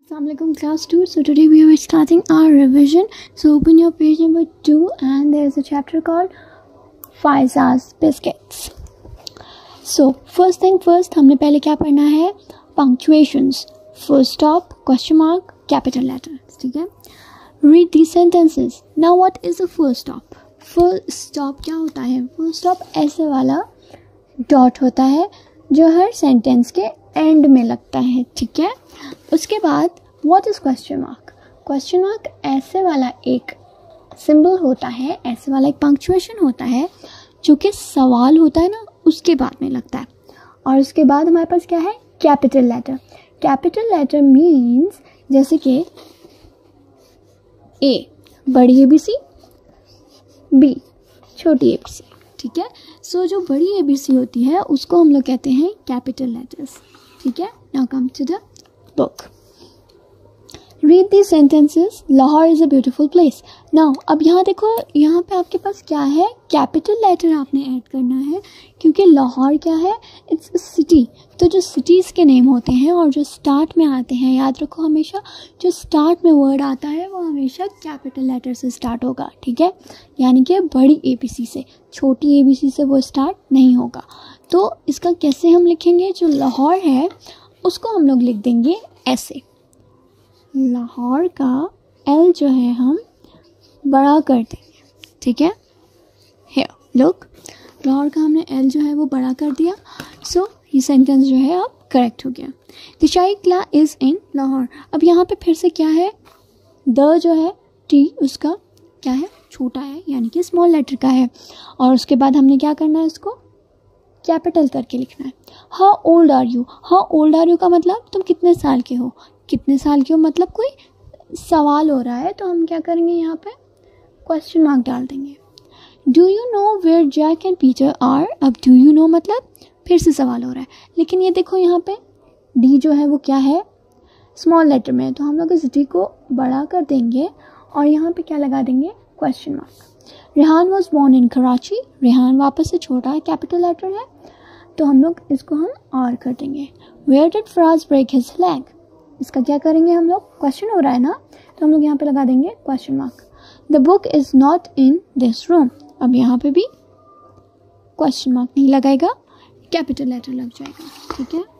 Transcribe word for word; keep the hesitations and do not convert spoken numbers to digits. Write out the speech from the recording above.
Assalamualaikum class two. So today we are starting our revision. So open your page number two and there is a chapter called Faiza's Biscuits. So first thing first, हमने पहले क्या पढ़ना है? Punctuations, full stop, question mark, capital letter. ठीक है? Read these sentences. Now what is a full stop? Full stop क्या होता है? Full stop ऐसे वाला डॉट होता है जो हर सेंटेंस के एंड में लगता है. ठीक है? उसके बाद what is question mark? Question mark ऐसे वाला एक सिंबल होता है, ऐसे वाला एक पंक्चुएशन होता है जो कि सवाल होता है ना, उसके बाद में लगता है. और उसके बाद हमारे पास क्या है? Capital letter. Capital letter means जैसे कि ए बड़ी ए बी सी, बी छोटी ए बी सी. ठीक है? सो so, जो बड़ी ए बी सी होती है उसको हम लोग कहते हैं कैपिटल लेटर्स. ठीक है? Now come to the book. Read these sentences. Lahore is a beautiful place. Now, अब यहाँ देखो, यहाँ पे आपके पास क्या है? कैपिटल लेटर आपने ऐड करना है क्योंकि लाहौर क्या है? It's city. तो जो सिटीज़ के नेम होते हैं और जो स्टार्ट में आते हैं, याद रखो हमेशा जो स्टार्ट में वर्ड आता है वो हमेशा कैपिटल लेटर से स्टार्ट होगा. ठीक है? यानी कि बड़ी ए बी सी से, छोटी ए बी सी से वो स्टार्ट नहीं होगा. तो इसका कैसे हम लिखेंगे? जो लाहौर है उसको हम लोग लिख देंगे ऐसे. लाहौर का एल जो है हम बड़ा कर देंगे. ठीक है? हियर लुक, लाहौर का हमने एल जो है वो बड़ा कर दिया. सो so, ये सेंटेंस जो है अब करेक्ट हो गया. The Shahi Qila is in Lahore. अब यहाँ पे फिर से क्या है? द जो है टी उसका क्या है? छोटा है, यानी कि स्मॉल लेटर का है. और उसके बाद हमने क्या करना है? इसको कैपिटल करके लिखना है. How old are you? How old are you का मतलब तुम कितने साल के हो. कितने साल के हो मतलब कोई सवाल हो रहा है, तो हम क्या करेंगे? यहाँ पे क्वेश्चन मार्क डाल देंगे. Do you know where Jack and Peter are? अब डू यू नो मतलब फिर से सवाल हो रहा है, लेकिन ये देखो यहाँ पे डी जो है वो क्या है? स्मॉल लेटर में, तो हम लोग इस डी को बड़ा कर देंगे और यहाँ पे क्या लगा देंगे? Question mark. Rehan was born in Karachi. Rehan वापस से छोटा है, कैपिटल लेटर है, तो हम लोग इसको हम आर कर देंगे. Where did Faraz break his leg? इसका क्या करेंगे हम लोग? क्वेश्चन हो रहा है ना, तो हम लोग यहाँ पे लगा देंगे question mark. The book is not in this room. अब यहाँ पे भी क्वेश्चन मार्क नहीं लगाएगा, कैपिटल लेटर लग जाएगा. ठीक है?